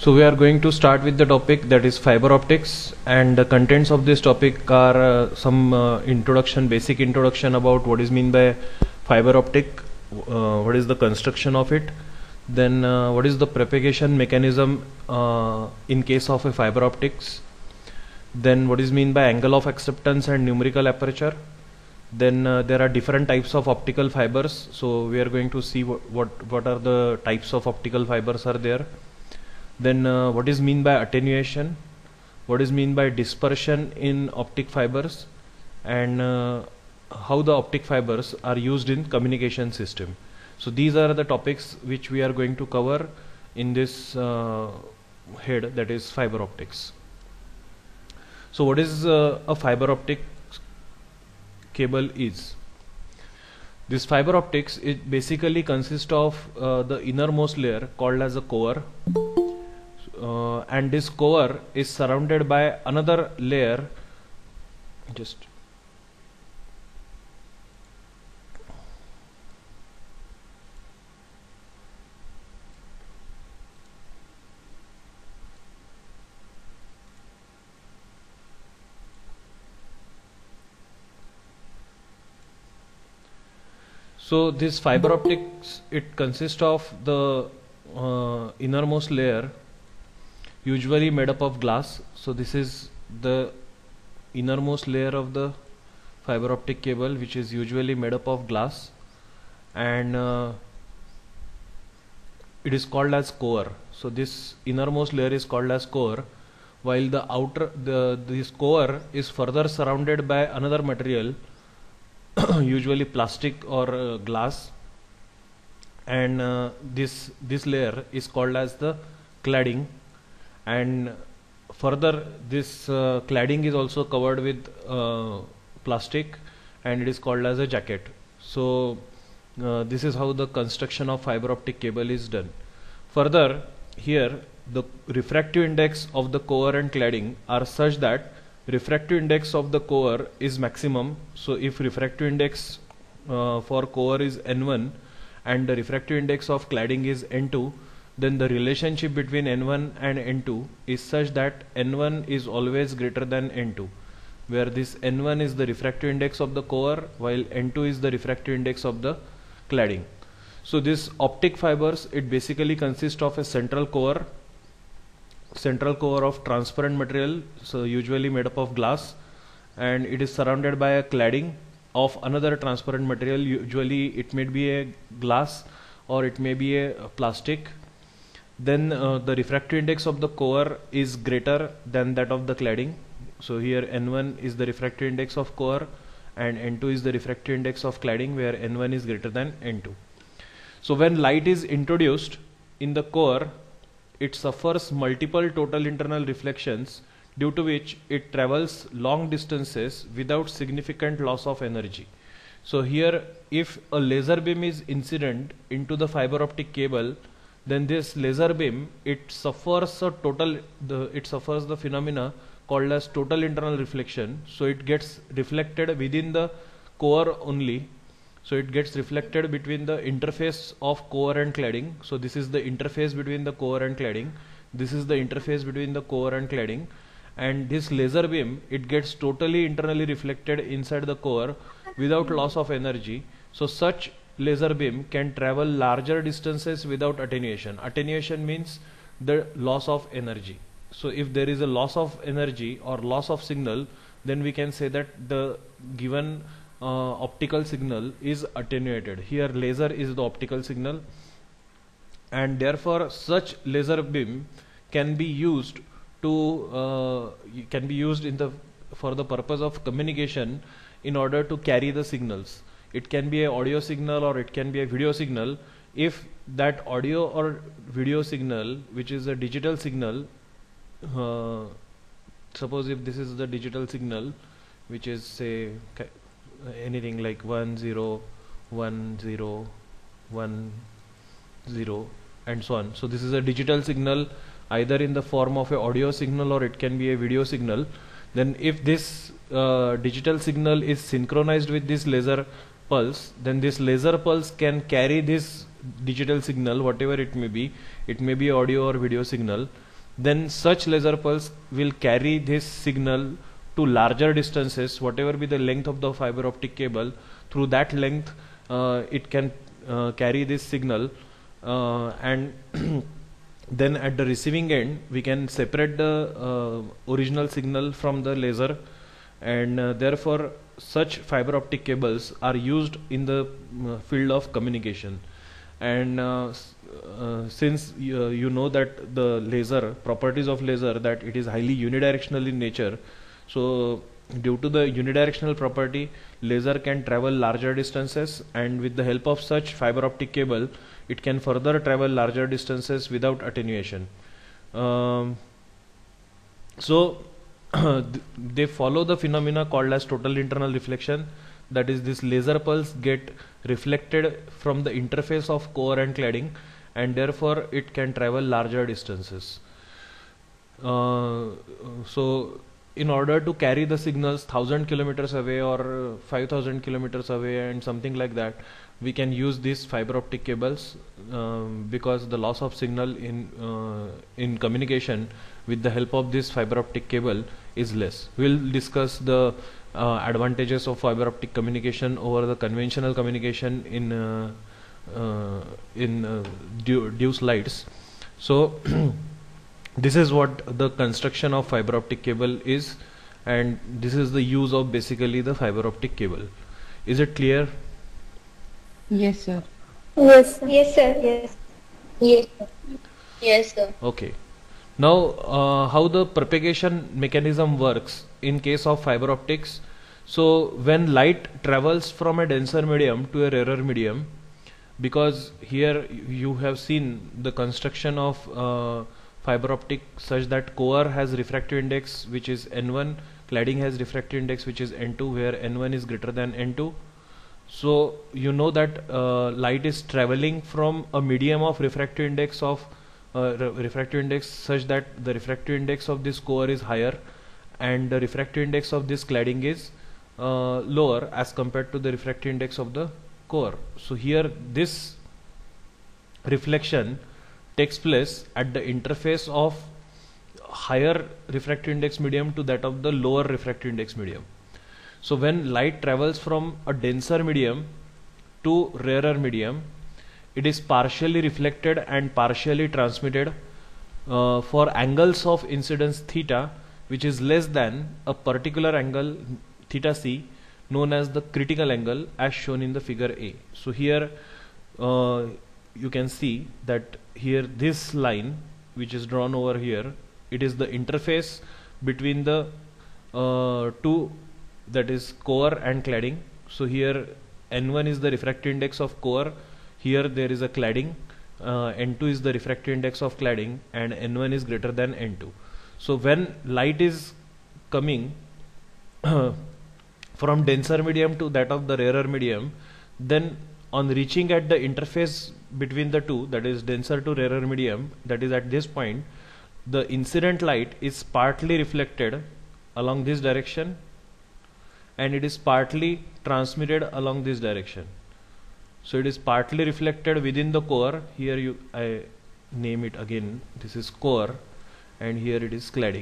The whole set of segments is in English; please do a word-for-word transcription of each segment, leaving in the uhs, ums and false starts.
So we are going to start with the topic, that is fiber optics, and the contents of this topic are uh, some uh, introduction, basic introduction about what is mean by fiber optic, uh, what is the construction of it, then uh, what is the propagation mechanism uh, in case of a fiber optics, then what is mean by angle of acceptance and numerical aperture. Then uh, there are different types of optical fibers, so we are going to see what what, what are the types of optical fibers are there. Then uh, what is mean by attenuation, what is mean by dispersion in optic fibers, and uh, how the optic fibers are used in communication system. So these are the topics which we are going to cover in this uh, head, that is fiber optics. So what is uh, a fiber optic cable is? This fiber optics, it basically consists of uh, the innermost layer called as a core. Uh, and this core is surrounded by another layer, just so this fiber optics, it consists of the uh, innermost layer, usually made up of glass. So this is the innermost layer of the fiber optic cable, which is usually made up of glass, and uh, it is called as core. So this innermost layer is called as core, while the outer the this core is further surrounded by another material, usually plastic or uh, glass, and uh, this this layer is called as the cladding. And further, this uh, cladding is also covered with uh, plastic, and it is called as a jacket. So uh, this is how the construction of fiber optic cable is done. Further, here the refractive index of the core and cladding are such that refractive index of the core is maximum. So if refractive index uh, for core is N one and the refractive index of cladding is N two, then the relationship between N one and N two is such that N one is always greater than N two, where this N one is the refractive index of the core while N two is the refractive index of the cladding. So this optic fibers, it basically consists of a central core, central core of transparent material, so usually made up of glass, and it is surrounded by a cladding of another transparent material. Usually it may be a glass or it may be a, a plastic. Then uh, the refractive index of the core is greater than that of the cladding. So here N one is the refractive index of core and N two is the refractive index of cladding, where N one is greater than N two. So when light is introduced in the core, it suffers multiple total internal reflections, due to which it travels long distances without significant loss of energy. So here, if a laser beam is incident into the fiber optic cable, then this laser beam, it suffers a total the it suffers the phenomena called as total internal reflection. So it gets reflected within the core only. So it gets reflected between the interface of core and cladding. So this is the interface between the core and cladding. This is the interface between the core and cladding. And this laser beam, it gets totally internally reflected inside the core without loss of energy. So such laser beam can travel larger distances without attenuation. Attenuation means the loss of energy. So if there is a loss of energy or loss of signal, then we can say that the given uh, optical signal is attenuated. Here laser is the optical signal, and therefore such laser beam can be used to uh, can be used in the for the purpose of communication in order to carry the signals. It can be an audio signal or it can be a video signal. If that audio or video signal, which is a digital signal, uh, suppose if this is the digital signal, which is say anything like one zero one zero one zero and so on. So this is a digital signal, either in the form of a audio signal or it can be a video signal. Then if this uh, digital signal is synchronized with this laser pulse, then this laser pulse can carry this digital signal, whatever it may be. It may be audio or video signal, then such laser pulse will carry this signal to larger distances, whatever be the length of the fiber optic cable. Through that length uh, it can uh, carry this signal, uh, and then at the receiving end we can separate the uh, original signal from the laser, and uh, therefore such fiber optic cables are used in the uh, field of communication. And uh, uh, since uh, you know that the laser properties of laser, that it is highly unidirectional in nature, so due to the unidirectional property, laser can travel larger distances, and with the help of such fiber optic cable it can further travel larger distances without attenuation. Um, so they follow the phenomena called as total internal reflection, that is, this laser pulse get reflected from the interface of core and cladding, and therefore it can travel larger distances. Uh, so in order to carry the signals thousand kilometers away or five thousand kilometers away and something like that, we can use these fiber optic cables, um, because the loss of signal in uh, in communication with the help of this fiber optic cable is less. We'll discuss the uh, advantages of fiber optic communication over the conventional communication in uh, uh, in uh, due, due slides. So this is what the construction of fiber optic cable is, and this is the use of basically the fiber optic cable. Is it clear? Yes, sir. Yes, yes, sir. Yes. Yes. Yes, sir. Okay. Now, uh, how the propagation mechanism works in case of fiber optics. So, when light travels from a denser medium to a rarer medium, because here you have seen the construction of uh, fiber optic such that core has refractive index which is N one, cladding has refractive index which is N two, where N one is greater than N two. So you know that uh, light is traveling from a medium of refractive index of uh, re refractive index such that the refractive index of this core is higher and the refractive index of this cladding is uh, lower as compared to the refractive index of the core. So here this reflection takes place at the interface of higher refractive index medium to that of the lower refractive index medium. So when light travels from a denser medium to rarer medium, it is partially reflected and partially transmitted uh, for angles of incidence theta, which is less than a particular angle theta c, known as the critical angle, as shown in the figure A. So here uh, you can see that here this line which is drawn over here, it is the interface between the uh, two, that is core and cladding. So here N one is the refractive index of core, here there is a cladding, uh, N two is the refractive index of cladding, and N one is greater than N two. So when light is coming from denser medium to that of the rarer medium, then on reaching at the interface between the two, that is denser to rarer medium, that is at this point, the incident light is partly reflected along this direction and it is partly transmitted along this direction. So it is partly reflected within the core. Here you I name it again, this is core, and here it is cladding.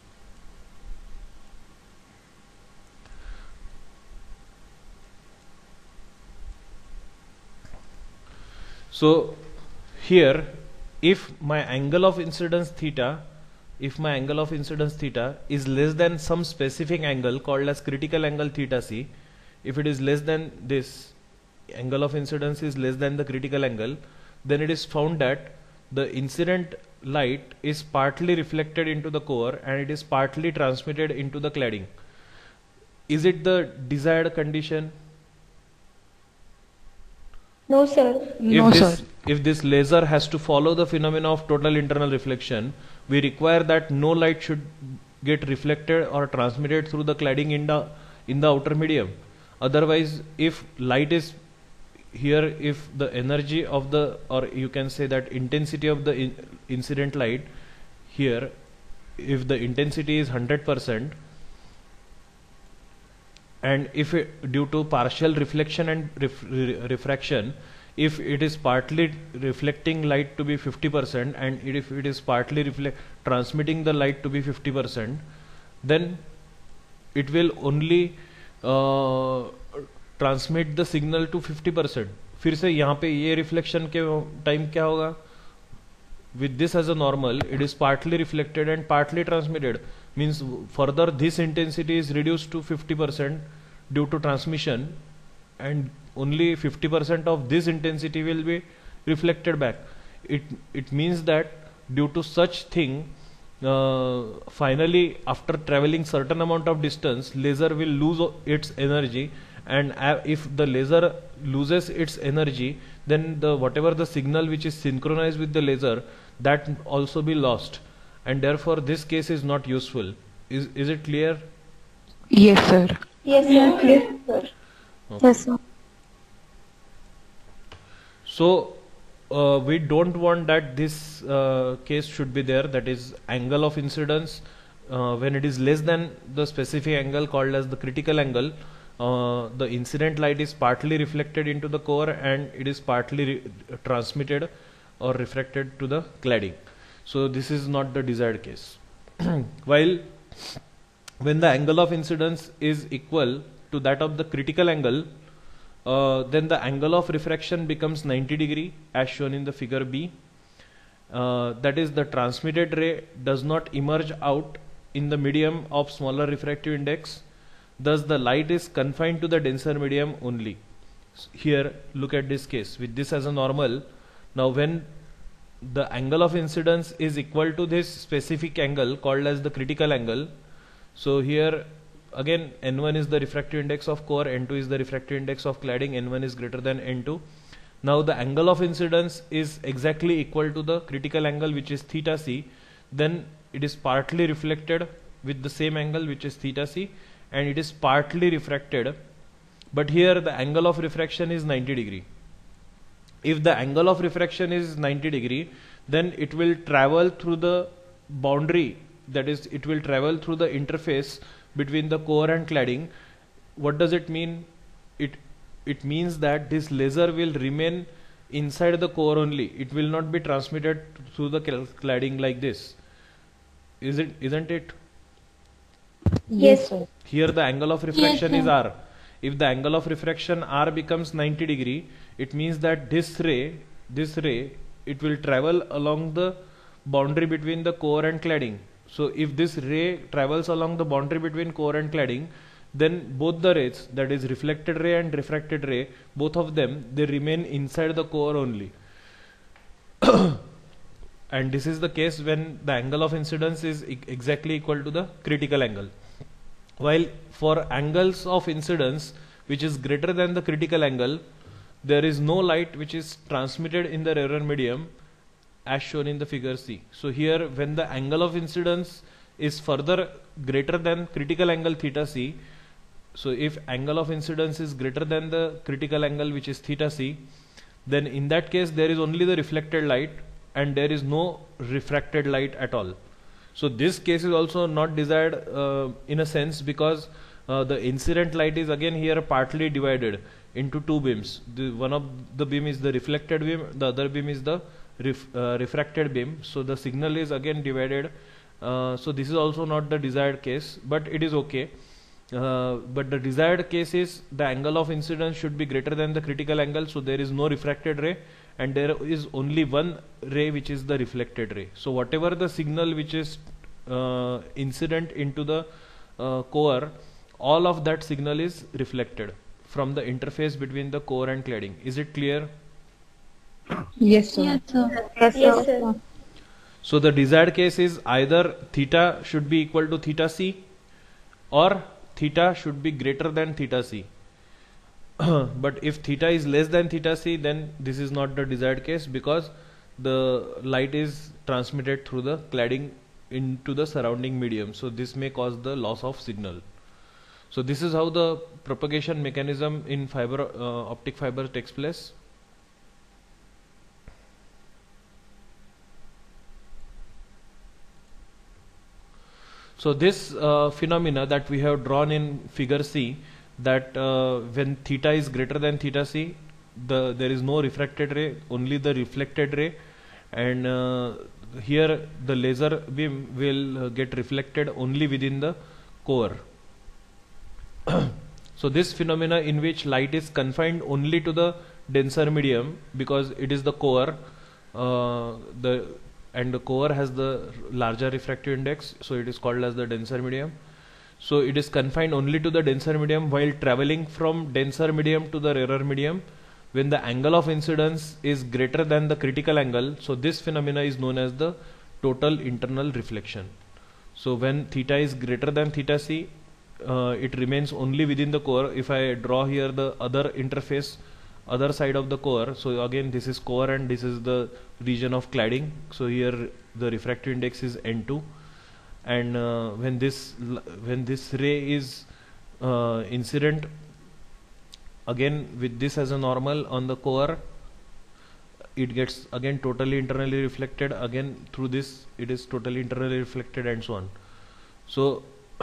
So here, if my angle of incidence theta if my angle of incidence theta is less than some specific angle called as critical angle theta c, if it is less than this angle of incidence is less than the critical angle, then it is found that the incident light is partly reflected into the core and it is partly transmitted into the cladding. Is it the desired condition? No, sir. No, if this, sir. If this laser has to follow the phenomena of total internal reflection, we require that no light should get reflected or transmitted through the cladding in the in the outer medium. Otherwise, if light is here, if the energy of the, or you can say that intensity of the in incident light here, if the intensity is one hundred percent, and if it, due to partial reflection and ref, re, refraction, if it is partly reflecting light to be fifty percent and if it is partly reflect transmitting the light to be fifty percent, then it will only uh, transmit the signal to fifty percent. फिर से यहाँ पे ये reflection के time क्या होगा? With this as a normal, it is partly reflected and partly transmitted. Means further this intensity is reduced to fifty percent due to transmission, and only fifty percent of this intensity will be reflected back. It it means that due to such thing, uh, finally after traveling certain amount of distance, laser will lose its energy, and uh, if the laser loses its energy, then the whatever the signal which is synchronized with the laser, that also be lost, and therefore this case is not useful. Is is it clear? Yes, sir. Yes, sir. Clear, sir. Okay. Yes, sir. So uh, we don't want that this uh, case should be there, that is angle of incidence uh, when it is less than the specific angle called as the critical angle. Uh, the incident light is partly reflected into the core and it is partly re transmitted or refracted to the cladding. So this is not the desired case. While when the angle of incidence is equal to that of the critical angle, uh, then the angle of refraction becomes ninety degree as shown in the figure B. Uh, that is, the transmitted ray does not emerge out in the medium of smaller refractive index. Thus the light is confined to the denser medium only. Here look at this case with this as a normal. Now when the angle of incidence is equal to this specific angle called as the critical angle, so here again N one is the refractive index of core, N two is the refractive index of cladding, N one is greater than N two. Now the angle of incidence is exactly equal to the critical angle, which is theta c. Then it is partly reflected with the same angle, which is theta c, and it is partly refracted, but here the angle of refraction is ninety degree. If the angle of refraction is ninety degree, then it will travel through the boundary, that is, it will travel through the interface between the core and cladding. What does it mean? It it means that this laser will remain inside the core only. It will not be transmitted through the cladding like this. Is it? Isn't it? Yes, sir. Here the angle of refraction Yes, is sir. R. If the angle of refraction R becomes ninety degree, it means that this ray, this ray, it will travel along the boundary between the core and cladding. So if this ray travels along the boundary between core and cladding, then both the rays, that is reflected ray and refracted ray, both of them, they remain inside the core only. And this is the case when the angle of incidence is e exactly equal to the critical angle. While for angles of incidence which is greater than the critical angle, there is no light which is transmitted in the rarer medium as shown in the figure C. So here when the angle of incidence is further greater than critical angle theta c, so if angle of incidence is greater than the critical angle which is theta c, then in that case there is only the reflected light and there is no refracted light at all. So this case is also not desired uh, in a sense, because uh, the incident light is again here partly divided into two beams. The one of the beam is the reflected beam, the other beam is the ref, uh, refracted beam. So the signal is again divided. Uh, so this is also not the desired case, but it is okay. Uh, but the desired case is the angle of incidence should be greater than the critical angle, so there is no refracted ray and there is only one ray which is the reflected ray. So whatever the signal which is uh, incident into the uh, core, all of that signal is reflected from the interface between the core and cladding. Is it clear? Yes, sir. Yes, sir. Yes, sir. So the desired case is either theta should be equal to theta c or theta should be greater than theta c. But if theta is less than theta c, then this is not the desired case, because the light is transmitted through the cladding into the surrounding medium. So this may cause the loss of signal. So this is how the propagation mechanism in fiber uh, optic fiber takes place. So this uh, phenomena that we have drawn in figure C, that uh, when theta is greater than theta c, the there is no refracted ray, only the reflected ray, and uh, here the laser beam will uh, get reflected only within the core. So this phenomena in which light is confined only to the denser medium, because it is the core, uh, the and the core has the larger refractive index, so it is called as the denser medium. So it is confined only to the denser medium while traveling from denser medium to the rarer medium when the angle of incidence is greater than the critical angle. So this phenomena is known as the total internal reflection. So when theta is greater than theta c, uh, it remains only within the core. If I draw here the other interface, other side of the core, so again this is core and this is the region of cladding. So here the refractive index is N two, and uh, when this when this ray is uh, incident again with this as a normal on the core, it gets again totally internally reflected, again through this it is totally internally reflected, and so on. So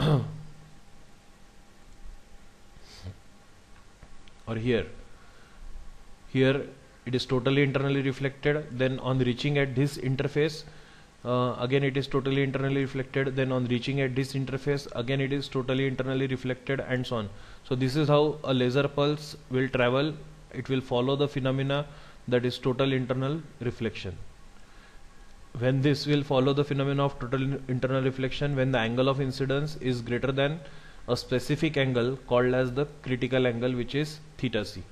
or here here it is totally internally reflected, then on reaching at this interface, uh, again it is totally internally reflected, then on reaching at this interface again it is totally internally reflected, and so on. So this is how a laser pulse will travel. It will follow the phenomena that is total internal reflection. When this will follow the phenomena of total internal reflection when the angle of incidence is greater than a specific angle called as the critical angle, which is theta c.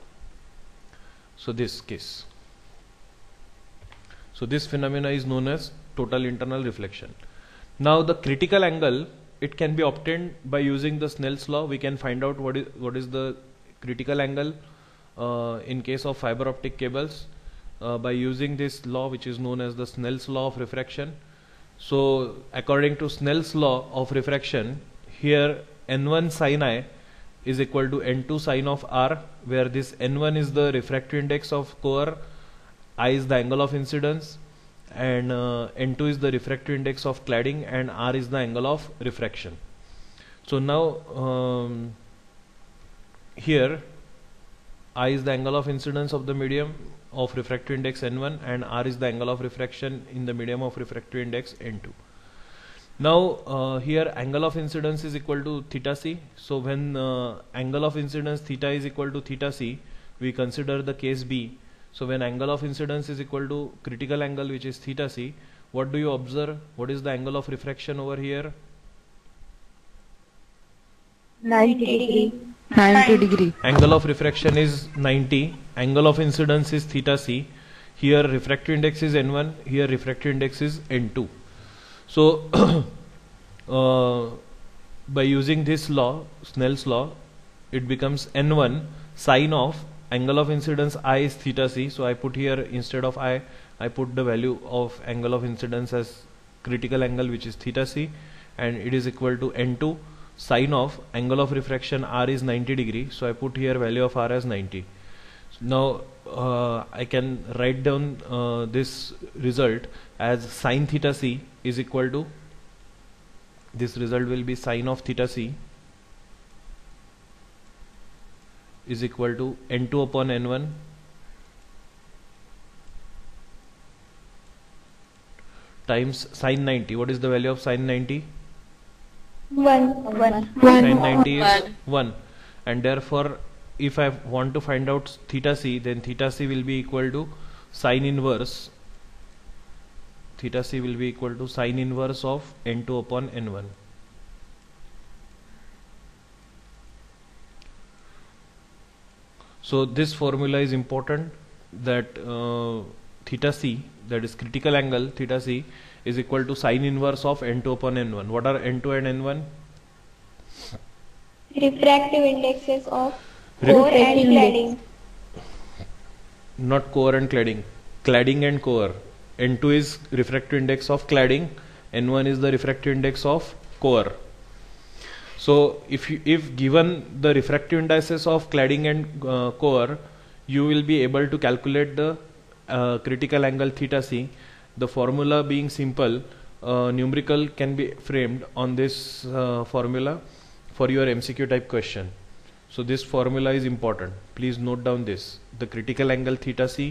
So this case. So this phenomena is known as total internal reflection. Now the critical angle, it can be obtained by using the Snell's law. We can find out what is what is the critical angle uh, in case of fiber optic cables uh, by using this law, which is known as the Snell's law of refraction. So according to Snell's law of refraction, here N one sin I is equal to N two sin of R, where this N one is the refractive index of core, I is the angle of incidence, and uh, N two is the refractive index of cladding, and R is the angle of refraction. So now um, here I is the angle of incidence of the medium of refractive index N one, and R is the angle of refraction in the medium of refractive index N two. Now uh, here angle of incidence is equal to theta c. So when uh, angle of incidence theta is equal to theta c, we consider the case B. So when angle of incidence is equal to critical angle, which is theta c, what do you observe? What is the angle of refraction over here? ninety degree. ninety degree. Angle of refraction is ninety. Angle of incidence is theta c. Here refractive index is N one. Here refractive index is N two. So uh, by using this law, Snell's law, it becomes N one sin of angle of incidence I is theta c. So I put here, instead of I, I put the value of angle of incidence as critical angle, which is theta c, and it is equal to N two sin of angle of refraction R is ninety degree. So I put here value of R as ninety. So now uh, I can write down uh, this result as sin theta c is equal to, this result will be sin of theta c is equal to N two upon N one times sin ninety. What is the value of sin ninety? One. One. Sin ninety is one, and therefore if I want to find out theta c, then theta c will be equal to sin inverse theta c will be equal to sin inverse of N two upon N one. So this formula is important, that uh, theta c, that is critical angle theta c, is equal to sin inverse of N two upon N one. What are N two and N one? Refractive indexes of Re- core and cladding. Not core and cladding. Cladding and core. N two is refractive index of cladding, N one is the refractive index of core. So if you, if given the refractive indices of cladding and uh, core, you will be able to calculate the uh, critical angle theta c. The formula being simple, uh, numerical can be framed on this uh, formula for your M C Q type question. So this formula is important. please note down this. The critical angle theta c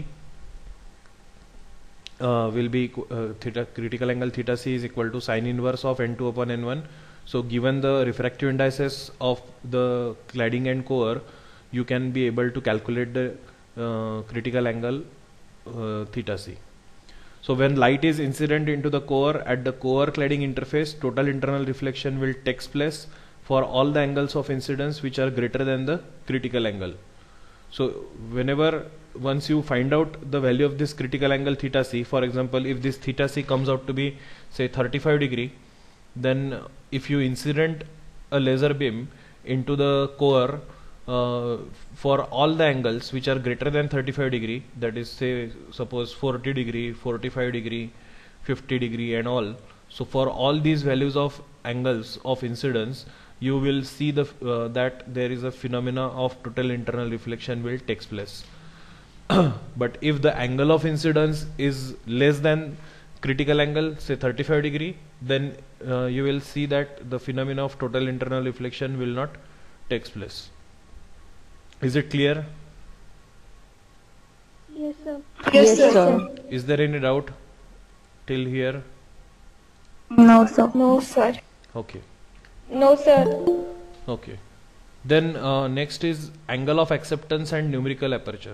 uh, will be uh, theta critical angle theta c is equal to sine inverse of n two upon n one. So given the refractive indices of the cladding and core, you can be able to calculate the uh, critical angle uh, theta c. So when light is incident into the core at the core cladding interface, total internal reflection will take place for all the angles of incidence which are greater than the critical angle. So whenever once you find out the value of this critical angle theta c, for example, if this theta c comes out to be say thirty-five degree, then if you incident a laser beam into the core uh, for all the angles which are greater than thirty-five degree, that is say suppose forty degree, forty-five degree, fifty degree and all. So for all these values of angles of incidence, you will see the uh, that there is a phenomena of total internal reflection will takes place. But if the angle of incidence is less than critical angle, say thirty-five degree, then uh, you will see that the phenomena of total internal reflection will not takes place. Is it clear? Yes, sir. Yes, sir. Is there any doubt till here? No, sir. No, sir. Okay. No, sir. Okay. Then uh, next is angle of acceptance and numerical aperture.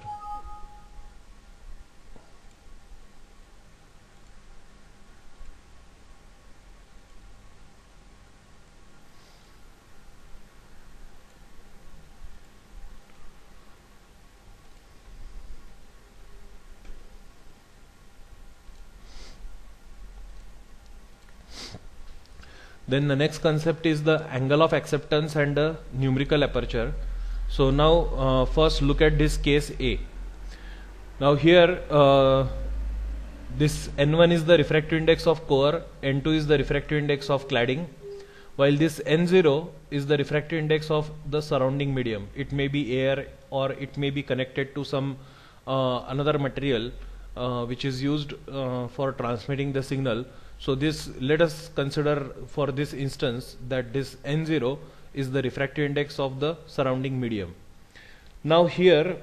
Then the next concept is the angle of acceptance and the numerical aperture. So now uh, first look at this case A. Now here uh, this N one is the refractive index of core, N two is the refractive index of cladding, while this N zero is the refractive index of the surrounding medium. It may be air or it may be connected to some uh, another material uh, which is used uh, for transmitting the signal. So this, let us consider for this instance that this N zero is the refractive index of the surrounding medium. Now here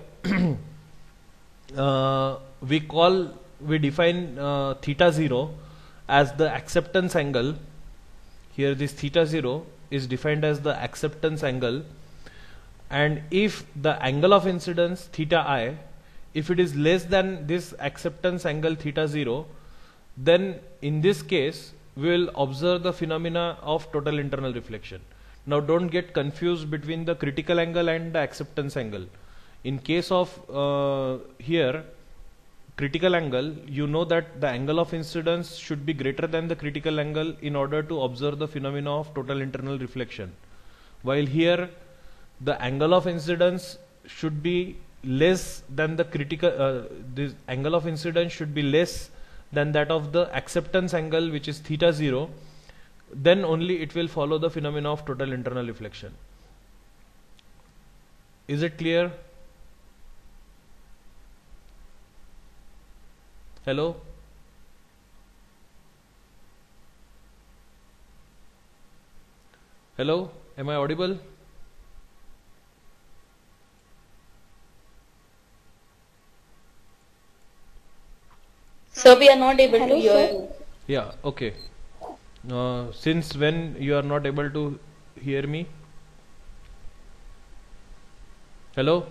uh, we call, we define uh, theta zero as the acceptance angle. Here this theta zero is defined as the acceptance angle, and if the angle of incidence theta I, if it is less than this acceptance angle theta zero, then in this case we will observe the phenomena of total internal reflection. Now don't get confused between the critical angle and the acceptance angle. In case of uh, here critical angle, you know that the angle of incidence should be greater than the critical angle in order to observe the phenomena of total internal reflection, while here the angle of incidence should be less than the critical uh, this angle of incidence should be less than that of the acceptance angle, which is theta zero. Then only it will follow the phenomena of total internal reflection. Is it clear? Hello? Hello? Am I audible? So we are not able to hear you. Yeah, okay. Uh, since when you are not able to hear me? Hello?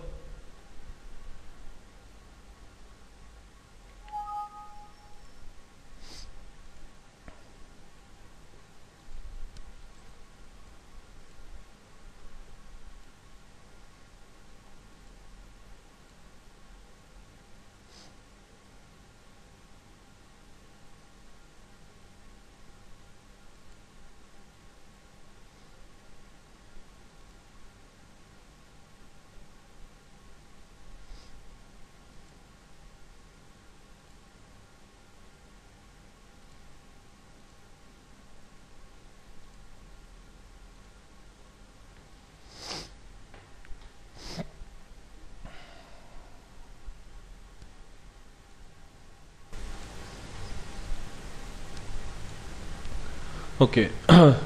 Okay.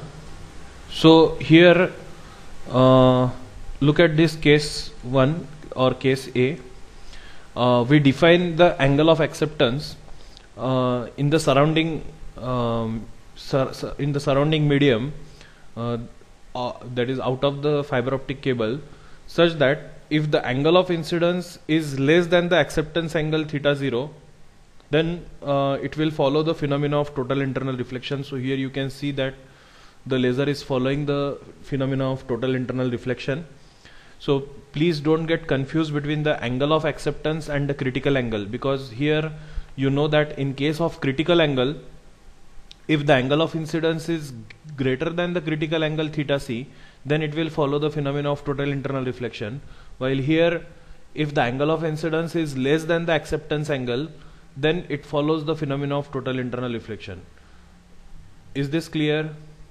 So here uh, look at this case one. or case A, uh, we define the angle of acceptance uh, in the surrounding um, sur sur in the surrounding medium, uh, uh, that is out of the fiber optic cable, such that if the angle of incidence is less than the acceptance angle theta zero, then uh, it will follow the phenomena of total internal reflection. So here you can see that the laser is following the phenomena of total internal reflection. So please don't get confused between the angle of acceptance and the critical angle, because here you know that in case of critical angle, if the angle of incidence is greater than the critical angle theta c, then it will follow the phenomena of total internal reflection, while here if the angle of incidence is less than the acceptance angle, then it follows the phenomena of total internal reflection. Is this clear?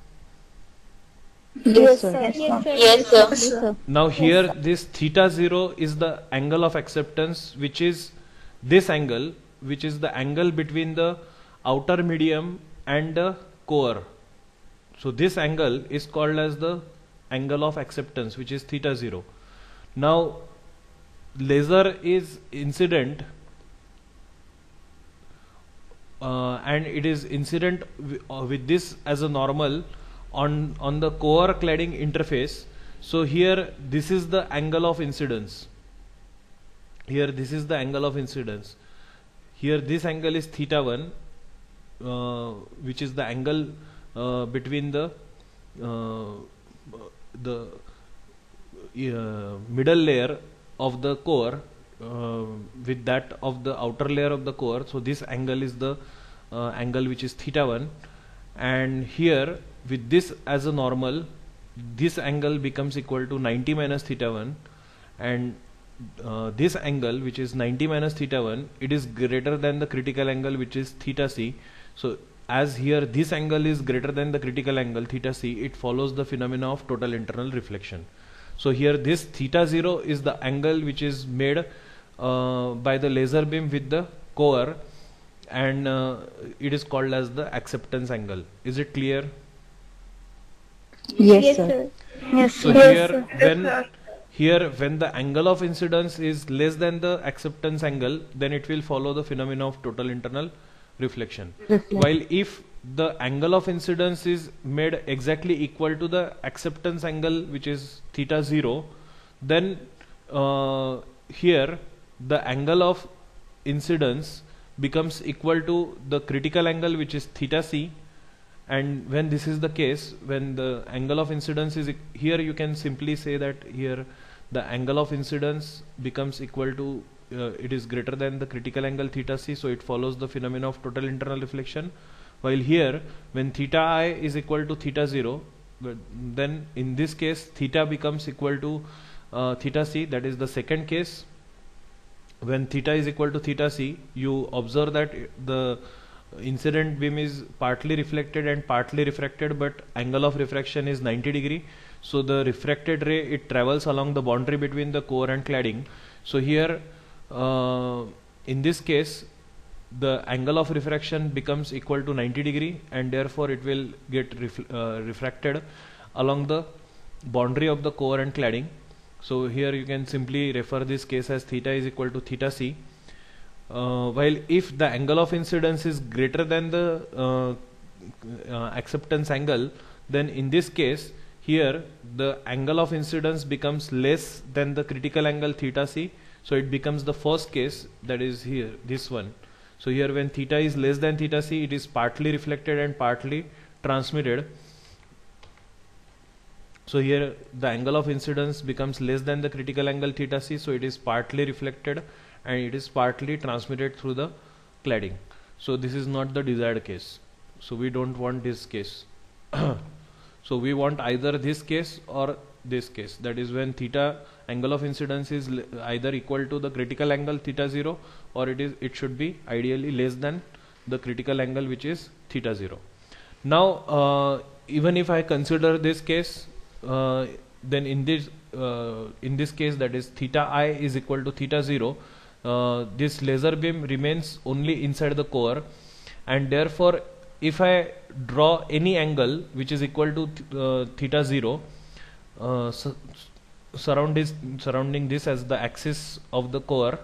Yes, sir. Yes, sir. Yes, sir. Now here this theta zero is the angle of acceptance, which is this angle, which is the angle between the outer medium and the core. So this angle is called as the angle of acceptance, which is theta zero. Now laser is incident uh, and it is incident uh, with this as a normal on on the core cladding interface. So here this is the angle of incidence. Here this is the angle of incidence. Here this angle is theta one, uh, which is the angle uh, between the uh, the uh, middle layer of the core uh, with that of the outer layer of the core. So this angle is the uh, angle which is theta one, and here with this as a normal, this angle becomes equal to ninety minus theta one, and uh, this angle which is ninety minus theta one, it is greater than the critical angle which is theta c. So as here this angle is greater than the critical angle theta c, it follows the phenomena of total internal reflection. So here this theta zero is the angle which is made uh, by the laser beam with the core, and uh, it is called as the acceptance angle. Is it clear? Yes, sir. Yes, So sir. here when here when the angle of incidence is less than the acceptance angle, then it will follow the phenomena of total internal reflection. Reflection. While if the angle of incidence is made exactly equal to the acceptance angle which is theta zero, then uh, here the angle of incidence becomes equal to the critical angle which is theta c. And when this is the case, when the angle of incidence is e here, you can simply say that here the angle of incidence becomes equal to uh, it is greater than the critical angle theta c, so it follows the phenomena of total internal reflection. While here when theta I is equal to theta zero, but then in this case theta becomes equal to uh, theta c, that is the second case. When theta is equal to theta c, you observe that the incident beam is partly reflected and partly refracted, but angle of refraction is ninety degree. So the refracted ray, it travels along the boundary between the core and cladding. So here uh, in this case the angle of refraction becomes equal to ninety degree, and therefore it will get ref uh, refracted along the boundary of the core and cladding. So here you can simply refer this case as theta is equal to theta c. Uh, while if the angle of incidence is greater than the uh, uh, acceptance angle, then in this case here the angle of incidence becomes less than the critical angle theta c. So it becomes the first case, that is here this one. So here when theta is less than theta c, it is partly reflected and partly transmitted. So here the angle of incidence becomes less than the critical angle theta c, so it is partly reflected and it is partly transmitted through the cladding. So this is not the desired case. So we don't want this case. So we want either this case or this case, that is when theta angle of incidence is either equal to the critical angle theta zero, or it is it should be ideally less than the critical angle which is theta zero. Now uh, even if I consider this case, uh, then in this uh, in this case, that is theta I is equal to theta zero, uh, this laser beam remains only inside the core, and therefore if I draw any angle which is equal to th uh, theta zero, uh, so, surround this, surrounding this as the axis of the core,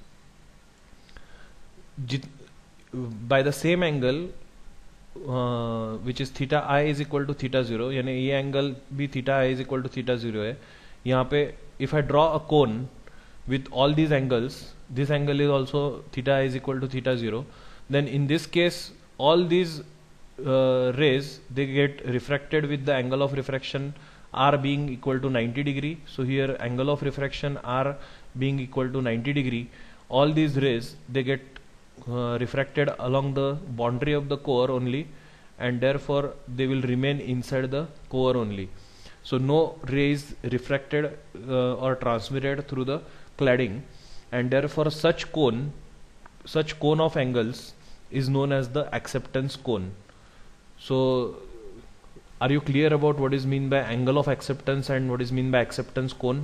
by the same angle uh, which is theta I is equal to theta zero, यानी ये angle भी theta I is equal to theta zero है. यहाँ पे if I draw a cone with all these angles, this angle is also theta I is equal to theta zero, then in this case all these uh, rays, they get refracted with the angle of refraction R being equal to ninety degree. So here angle of refraction R being equal to ninety degree, all these rays, they get uh, refracted along the boundary of the core only, and therefore they will remain inside the core only. So no rays refracted uh, or transmitted through the cladding, and therefore such cone, such cone of angles is known as the acceptance cone. So are you clear about what is mean by angle of acceptance and what is mean by acceptance cone?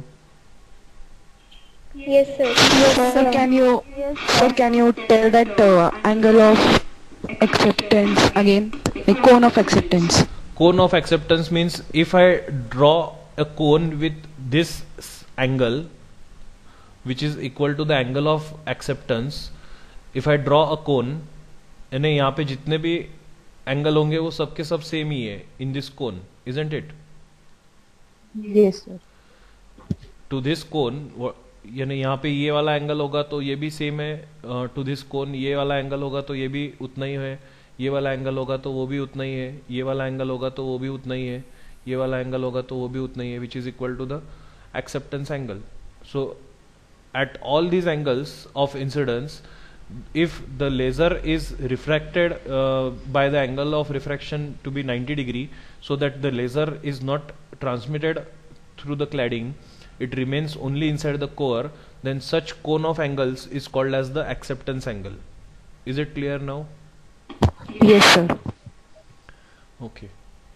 Yes, sir. Yes, Sir, can you sir, can you tell that uh, angle of acceptance again? The cone of acceptance. Cone of acceptance means if I draw a cone with this angle, which is equal to the angle of acceptance, if I draw a cone, यानी यहाँ पे जितने भी angle होंगे वो सबके सब same ही है in this cone, isn't it? Yes, sir. To this cone, यानी यहाँ पे ये वाला एंगल होगा तो ये भी सेम है. टू दिस कोन ये वाला एंगल होगा तो ये भी उतना ही है, ये वाला एंगल होगा तो वो भी उतना ही है, ये वाला एंगल होगा तो वो भी उतना ही है, ये वाला एंगल होगा तो वो भी उतना ही है, which is equal to the acceptance angle. So at all these angles of incidence, if the laser is refracted uh, by the angle of refraction to be ninety degree, so that the laser is not transmitted through the cladding, it remains only inside the core, then such cone of angles is called as the acceptance angle. Is it clear now? Yes, sir. Okay.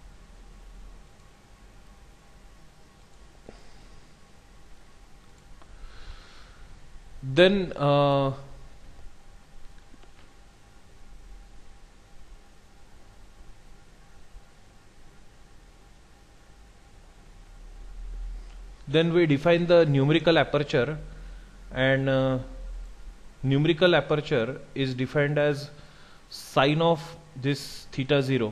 Then uh, then we define the numerical aperture, and uh, numerical aperture is defined as sine of this theta zero,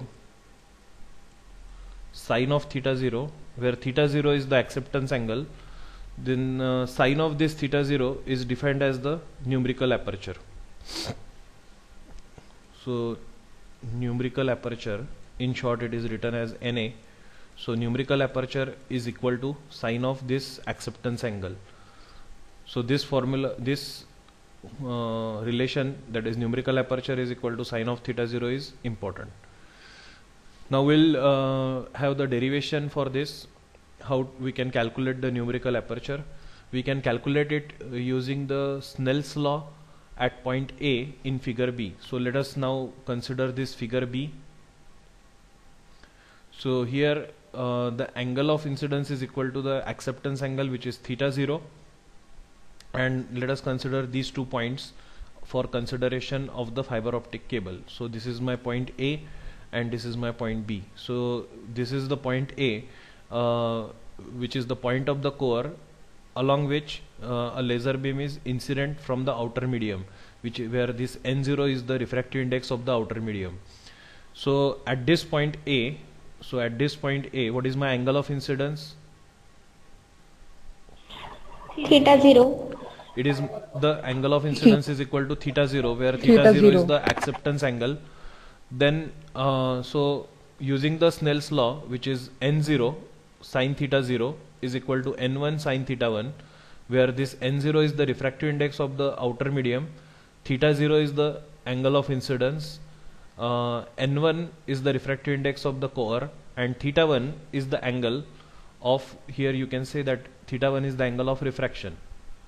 sine of theta zero, where theta zero is the acceptance angle. Then uh, sine of this theta zero is defined as the numerical aperture. So numerical aperture, in short, it is written as N A. So numerical aperture is equal to sine of this acceptance angle. So this formula, this uh, relation, that is numerical aperture is equal to sine of theta zero, is important. Now we'll uh, have the derivation for this, how we can calculate the numerical aperture. We can calculate it uh, using the Snell's law at point A in figure B. So let us now consider this figure B. So here uh, the angle of incidence is equal to the acceptance angle, which is theta zero, and let us consider these two points for consideration of the fiber optic cable. So this is my point A and this is my point B. So this is the point A, uh, which is the point of the core along which uh, a laser beam is incident from the outer medium, which where this N zero is the refractive index of the outer medium. So at this point A, so at this point A, what is my angle of incidence? Theta zero. It is the angle of incidence is equal to theta zero, where theta, Theta zero, zero. is the acceptance angle. Then uh, so using the Snell's law, which is N zero sine theta zero is equal to N one sine theta one, where this N zero is the refractive index of the outer medium, theta zero is the angle of incidence, uh, N one is the refractive index of the core, and theta one is the angle of, here you can say that theta one is the angle of refraction.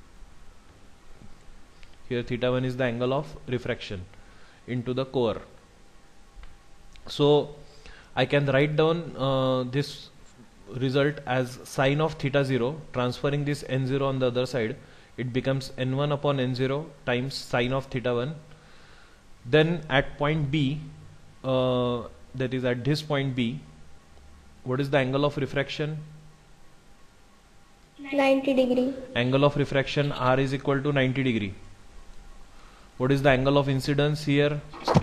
Here theta one is the angle of refraction into the core. So I can write down uh, this result as sine of theta zero, transferring this N zero on the other side, it becomes N one upon N zero times sine of theta one. Then at point B, uh, that is at this point B, what is the angle of refraction? ninety degree. Angle of refraction R is equal to ninety degree. What is the angle of incidence here?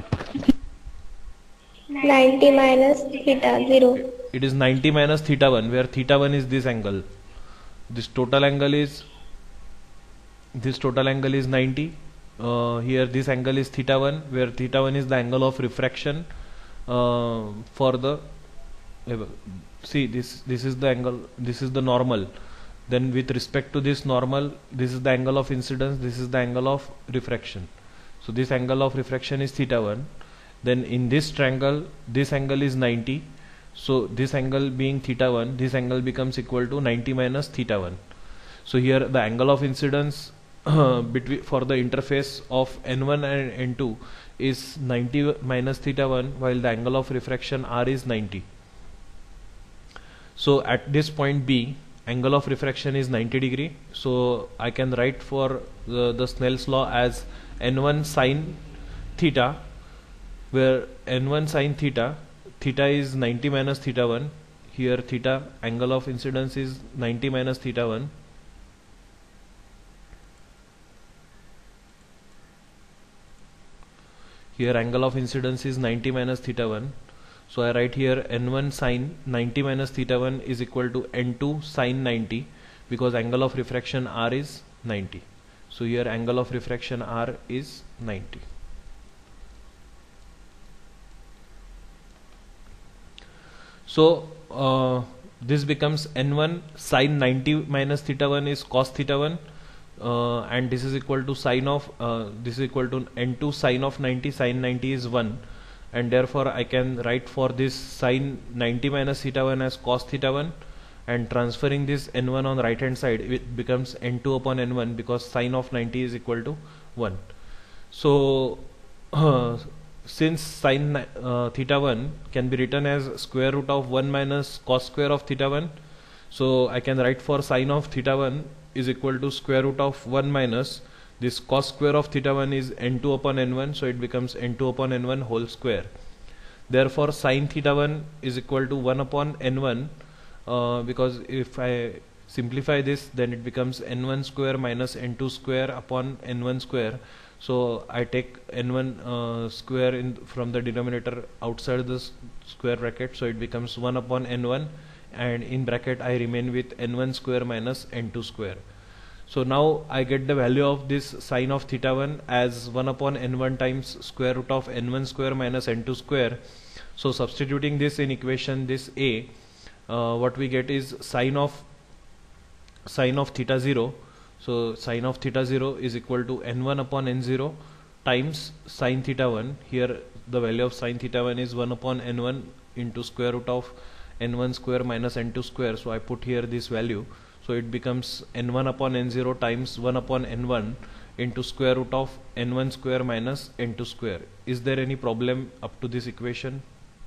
ninety minus theta zero. It is ninety minus theta one, where theta one is this angle. This total angle is this total angle is ninety. Uh, here this angle is theta one, where theta one is the angle of refraction uh, for the see this this is the angle, this is the normal. Then with respect to this normal, this is the angle of incidence, this is the angle of refraction. So this angle of refraction is theta one. Then in this triangle, this angle is ninety. So this angle being theta one, this angle becomes equal to ninety minus theta one. So here the angle of incidence uh, between for the interface of N one and N two is ninety minus theta one, while the angle of refraction R is ninety. So at this point B, angle of refraction is ninety degree. So I can write for the, the Snell's law as N one sine theta, where N one sine theta, theta is ninety minus theta one. Here theta, angle of incidence is ninety minus theta one. Here angle of incidence is ninety minus theta one. So I write here N one sine ninety minus theta one is equal to N two sine ninety, because angle of refraction R is ninety. So here angle of refraction R is ninety. So uh, this becomes N one sine ninety minus theta one is cos theta one, uh, and this is equal to sine of uh, this is equal to N two sine of ninety. Sine ninety is one, and therefore I can write for this sine ninety minus theta one as cos theta one, and transferring this N one on right hand side, it becomes N two upon N one, because sine of ninety is equal to one. So uh, since sine uh, theta one can be written as square root of one minus cos square of theta one, so I can write for sine of theta one is equal to square root of one minus this cos square of theta one is N two upon N one, so it becomes N two upon N one whole square. Therefore sine theta one is equal to one upon N one, uh, because if I simplify this, then it becomes N one square minus N two square upon N one square. So I take N one uh, square in from the denominator outside the square bracket, so it becomes one upon N one, and in bracket I remain with N one square minus N two square. So now I get the value of this sine of theta one as one upon N one times square root of N one square minus N two square. So substituting this in equation this A, uh, what we get is sine of sine of theta zero. So sine of theta zero is equal to N one upon N zero times sine theta one. Here the value of sine theta one is one upon N one into square root of N one square minus N two square. So I put here this value. So it becomes N one upon N zero times one upon N one into square root of N one square minus N two square. Is there any problem up to this equation?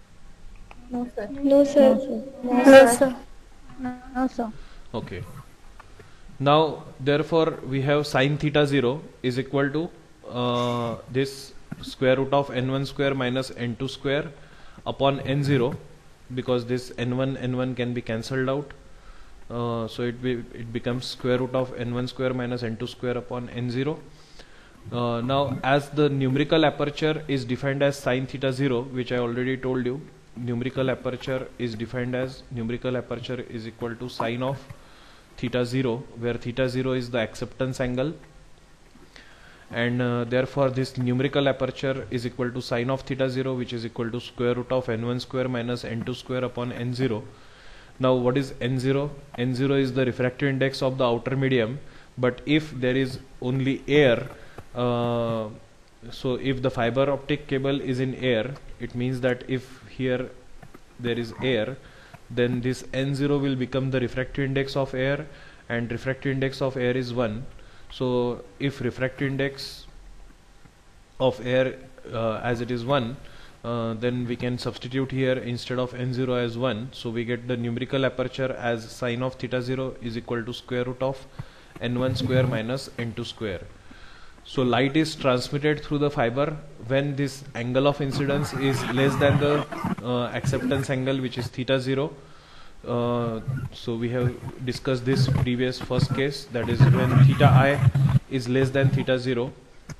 No, sir. No, sir. No, sir. No, sir. Okay. Now therefore we have sine theta zero is equal to uh, this square root of N one square minus N two square upon N zero, because this N one N one can be cancelled out. Uh, so it be, it becomes square root of N one square minus N two square upon N zero. Uh, now as the numerical aperture is defined as sine theta zero, which I already told you, numerical aperture is defined as numerical aperture is equal to sine of theta zero, where theta zero is the acceptance angle, and uh, therefore this numerical aperture is equal to sine of theta zero, which is equal to square root of N one square minus N two square upon N zero. Now what is N zero? N zero is the refractive index of the outer medium, but if there is only air, uh, so if the fiber optic cable is in air, it means that if here there is air, then this N zero will become the refractive index of air, and refractive index of air is one. So if refractive index of air uh, as it is one, Uh, then we can substitute here instead of N zero as one. So we get the numerical aperture as sine of theta zero is equal to square root of N one square minus N two square. So light is transmitted through the fiber when this angle of incidence is less than the uh, acceptance angle, which is theta zero. Uh, so we have discussed this previous first case, that is when theta I is less than theta zero,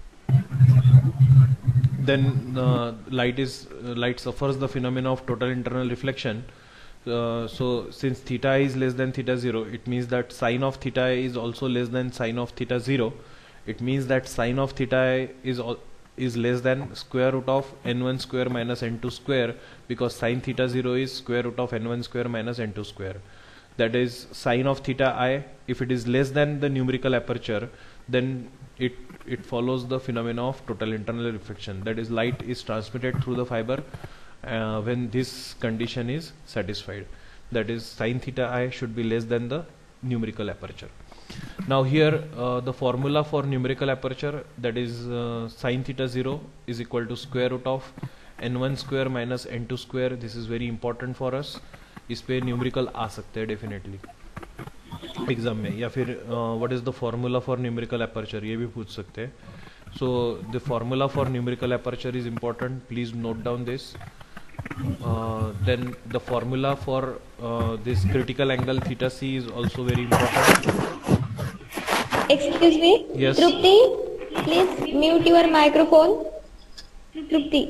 then uh, light is uh, light suffers the phenomena of total internal reflection. Uh, so since theta I is less than theta zero, it means that sine of theta I is also less than sine of theta zero. It means that sine of theta I is al is less than square root of n one square minus n two square, because sine theta zero is square root of n one square minus n two square. That is sine of theta I, if it is less than the numerical aperture, then it it follows the phenomena of total internal reflection. That is, light is transmitted through the fiber uh, when this condition is satisfied. That is, sine theta I should be less than the numerical aperture. Now here uh, the formula for numerical aperture, that is uh, sine theta zero is equal to square root of n one square minus n two square. This is very important for us. इस पे numerical आ सकते हैं definitely exam में, या फिर what is the formula for numerical aperture, ये भी पूछ सकते हैं. So the formula for numerical aperture is important, please note down this. Then the formula for this critical angle theta C is also very important. Excuse me. Yes. Trupti, please mute your microphone. Trupti.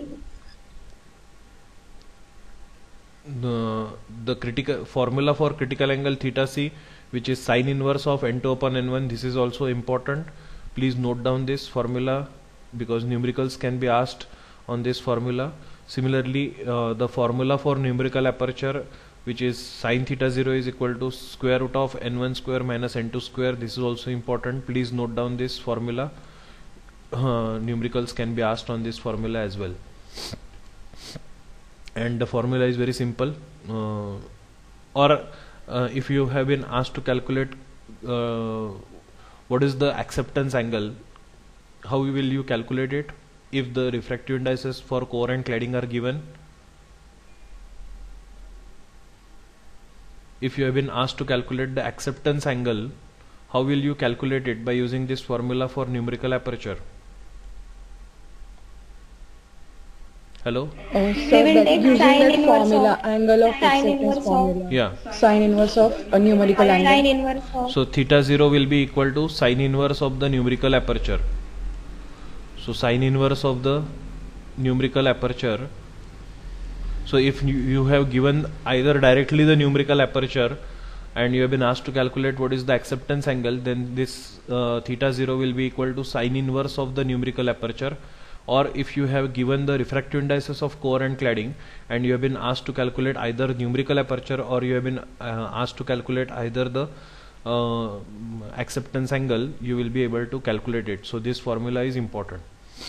The, the critical formula for critical angle theta c, which is sine inverse of n two upon n one, this is also important. Please note down this formula because numericals can be asked on this formula. Similarly, uh, the formula for numerical aperture, which is sine theta zero is equal to square root of n one square minus n two square, this is also important. Please note down this formula. Uh, numericals can be asked on this formula as well. And the formula is very simple. Uh, or uh, if you have been asked to calculate uh, what is the acceptance angle, how will you calculate it if the refractive indices for core and cladding are given? If you have been asked to calculate the acceptance angle, how will you calculate it? By using this formula for numerical aperture. Hello? Uh, We so will that take using sine that inverse formula, of- angle of sine acceptance inverse of- formula. Yeah. Sine inverse of a numerical Sine angle. inverse of. So theta zero will be equal to sine inverse of the numerical aperture. So sine inverse of the numerical aperture. So if you, you have given either directly the numerical aperture and you have been asked to calculate what is the acceptance angle, then this uh, theta zero will be equal to sine inverse of the numerical aperture. Or if you have given the refractive indices of core and cladding and you have been asked to calculate either numerical aperture or you have been uh, asked to calculate either the uh, acceptance angle, you will be able to calculate it. So this formula is important.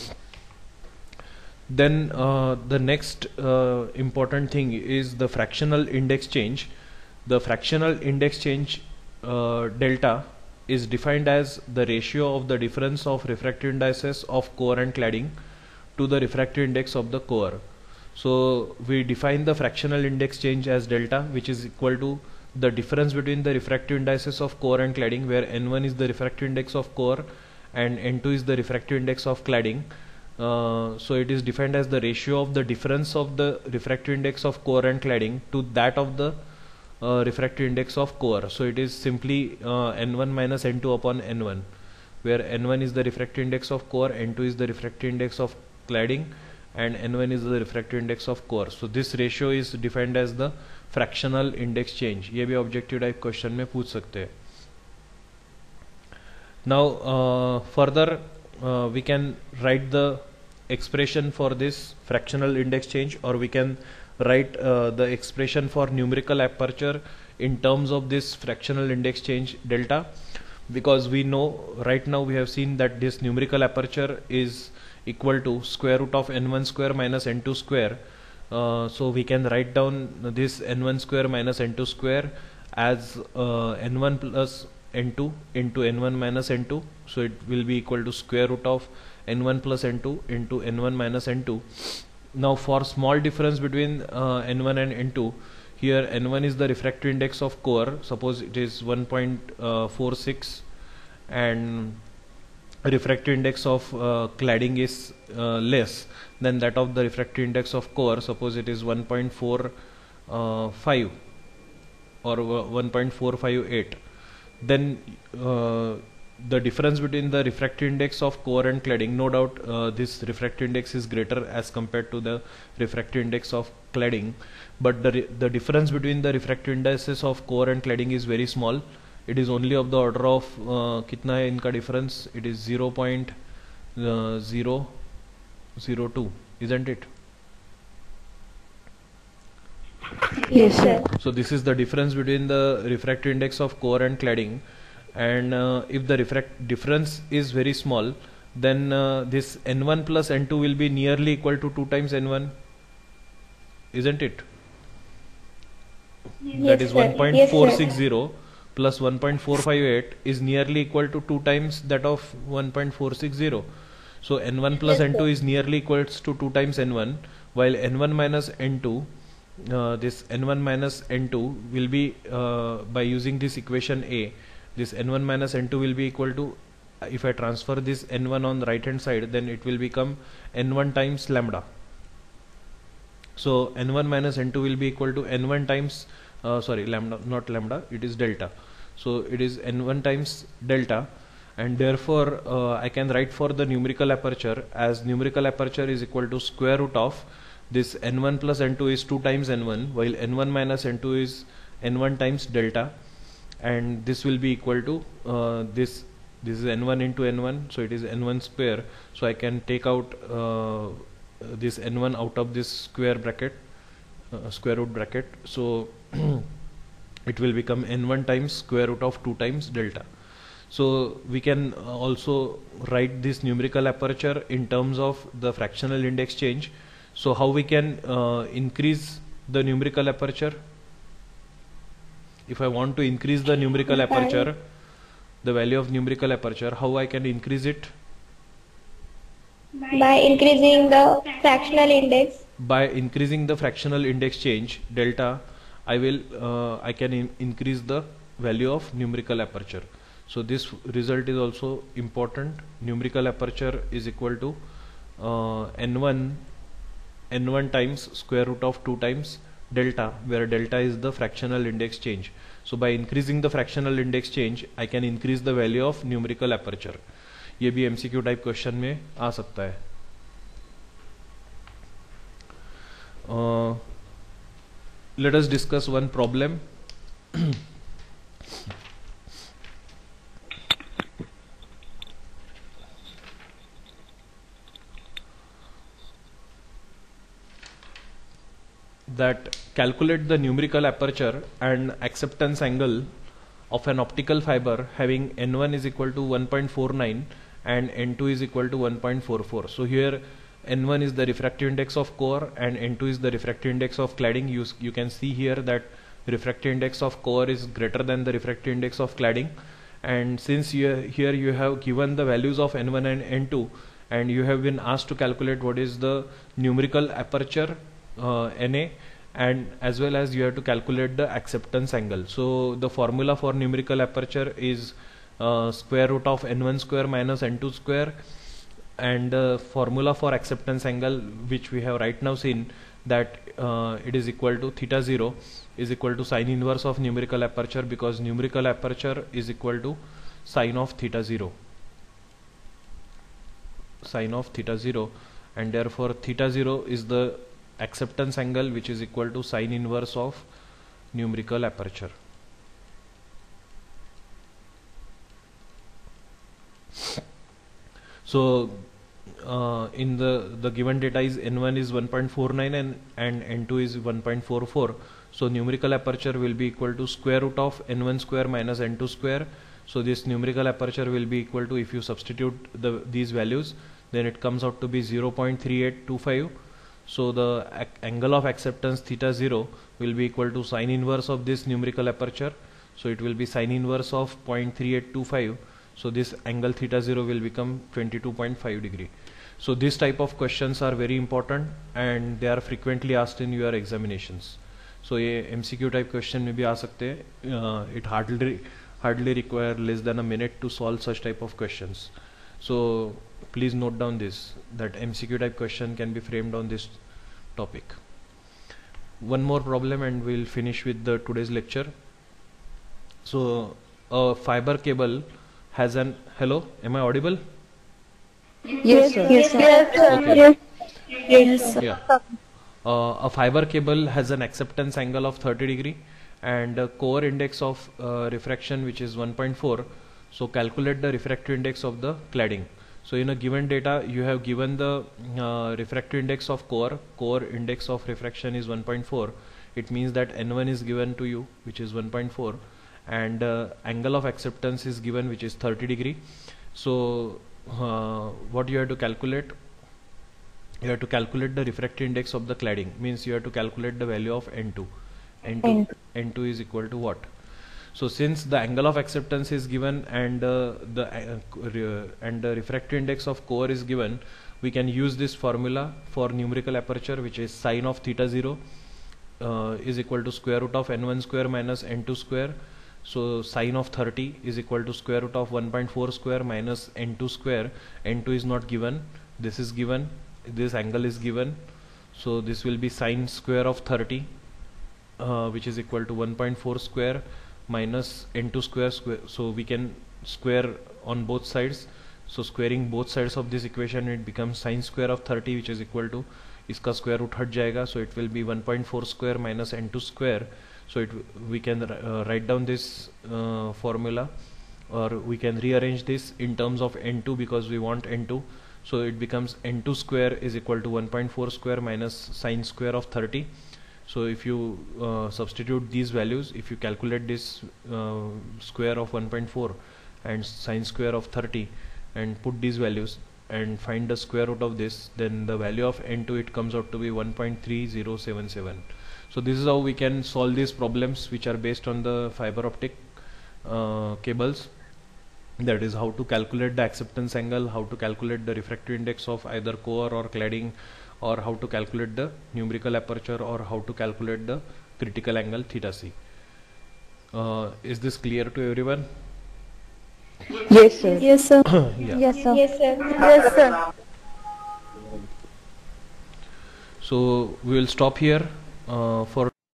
Then uh, the next uh, important thing is the fractional index change. The fractional index change uh, delta is defined as the ratio of the difference of refractive indices of core and cladding to the refractive index of the core. So we define the fractional index change as delta, which is equal to the difference between the refractive indices of core and cladding, where n one is the refractive index of core and n two is the refractive index of cladding. Uh, so it is defined as the ratio of the difference of the refractive index of core and cladding to that of the uh, refractive index of core. So it is simply uh, n one minus n two upon n one, where n one is the refractive index of core, n two is the refractive index of cladding, and n one is the refractive index of core. So this ratio is defined as the fractional index change. ये भी objective type question में पूछ सकते हैं. Now uh, further uh, we can write the expression for this fractional index change, or we can write uh, the expression for numerical aperture in terms of this fractional index change delta, because we know right now we have seen that this numerical aperture is equal to square root of n one square minus n two square. Uh, so we can write down this n one square minus n two square as uh, n one plus n two into n one minus n two. So it will be equal to square root of n one plus n two into n one minus n two. Now for small difference between uh, n one and n two, here n one is the refractive index of core, suppose it is one point four six, and refractive index of uh, cladding is uh, less than that of the refractive index of core, suppose it is one point four five. or one point four five eight, then uh, the difference between the refractive index of core and cladding, no doubt uh, this refractive index is greater as compared to the refractive index of cladding, but the, the difference between the refractive indices of core and cladding is very small. It is only of the order of uh, kitna hai inka difference? It is zero point zero zero two, isn't it? Yes, sir. So this is the difference between the refractive index of core and cladding, and uh, if the refract difference is very small, then uh, this N one plus N two will be nearly equal to two times N one, isn't it? Yes, That is sir. one point Yes, four sir. six zero plus one point four five eight is nearly equal to two times that of one point four six zero. So N one plus Yes, N two sir. is nearly equals to two times N one, while N one minus N two, uh, this N one minus N two will be, uh, by using this equation A, this N one minus N two will be equal to, if I transfer this N one on the right hand side, then it will become N one times lambda. So N one minus N two will be equal to N one times, uh, sorry, lambda, not lambda, it is delta. So it is N one times delta, and therefore uh, I can write for the numerical aperture as numerical aperture is equal to square root of this N one plus N two is two times N one, while N one minus N two is N one times delta, and this will be equal to uh, this this is N one into N one, so it is N one square. So I can take out uh, this N one out of this square bracket, uh, square root bracket, so it will become N one times square root of two times delta. So we can uh, also write this numerical aperture in terms of the fractional index change. So how we can uh, increase the numerical aperture? If I want to increase the numerical aperture, the value of numerical aperture, how I can increase it? By increasing the fractional index. By increasing the fractional index change delta, I will uh, I can in increase the value of numerical aperture. So this result is also important. Numerical aperture is equal to uh, n one n one times square root of two times delta, where delta is the fractional index change. So by increasing the fractional index change, I can increase the value of numerical aperture. ये भी M C Q type question में आ सकता है. Uh, let us discuss one problem. That calculate the numerical aperture and acceptance angle of an optical fiber having N one is equal to one point four nine and N two is equal to one point four four. So here N one is the refractive index of core and N two is the refractive index of cladding. You, you can see here that refractive index of core is greater than the refractive index of cladding, and since you, here you have given the values of N one and N two, and you have been asked to calculate what is the numerical aperture uh, N A, and as well as you have to calculate the acceptance angle. So the formula for numerical aperture is uh, square root of N one square minus N two square, and the formula for acceptance angle, which we have right now seen, that uh, it is equal to theta zero is equal to sine inverse of numerical aperture, because numerical aperture is equal to sine of theta zero, sine of theta zero, and therefore theta zero is the acceptance angle, which is equal to sine inverse of numerical aperture. So uh, in the the given data is N one is one point four nine and and N two is one point four four. So numerical aperture will be equal to square root of N one square minus N two square. So this numerical aperture will be equal to, if you substitute the these values, then it comes out to be zero point three eight two five. So the angle of acceptance theta zero will be equal to sine inverse of this numerical aperture. So it will be sine inverse of zero point three eight two five. So this angle theta zero will become twenty-two point five degree. So this type of questions are very important and they are frequently asked in your examinations. So ये M C Q type question में भी आ सकते हैं. Uh, it hardly hardly require less than a minute to solve such type of questions. So please note down this, that M C Q type question can be framed on this topic. One more problem and we'll finish with the today's lecture. So a fiber cable has an, hello, am I audible? Yes, sir. Yes, sir. Yes, sir. Okay. Yes. Yes, sir. Yeah. Uh, a fiber cable has an acceptance angle of thirty degree and a core index of uh, refraction which is one point four. So calculate the refractive index of the cladding. So in a given data you have given the uh, refractive index of core. Core index of refraction is one point four. It means that N one is given to you, which is one point four, and uh, angle of acceptance is given, which is thirty degree. So uh, what you have to calculate? You have to calculate the refractive index of the cladding. Means you have to calculate the value of N two. N two, N two is equal to what? So since the angle of acceptance is given and uh, the uh, re- and the refractive index of core is given, we can use this formula for numerical aperture, which is sine of theta zero uh, is equal to square root of N one square minus N two square. So sine of thirty is equal to square root of one point four square minus N two square. N two is not given. This is given. This angle is given. So this will be sine square of thirty, uh, which is equal to one point four square minus N two square square. So we can square on both sides. So squaring both sides of this equation, it becomes sine square of thirty, which is equal to, iska square root hat jayega, so it will be one point four square minus N two square. So it we can uh, write down this uh, formula, or we can rearrange this in terms of N two because we want N two. So it becomes N two square is equal to one point four square minus sine square of thirty. So if you uh, substitute these values, if you calculate this uh, square of one point four and sine square of thirty and put these values and find the square root of this, then the value of N two, it comes out to be one point three zero seven seven. So this is how we can solve these problems which are based on the fiber optic uh, cables. That is how to calculate the acceptance angle, how to calculate the refractive index of either core or cladding, or how to calculate the numerical aperture, or how to calculate the critical angle theta c. Uh, is this clear to everyone? Yes, sir. Yes, sir. Yeah. Yes, sir. Yes, sir. Yes, sir. So we will stop here uh, for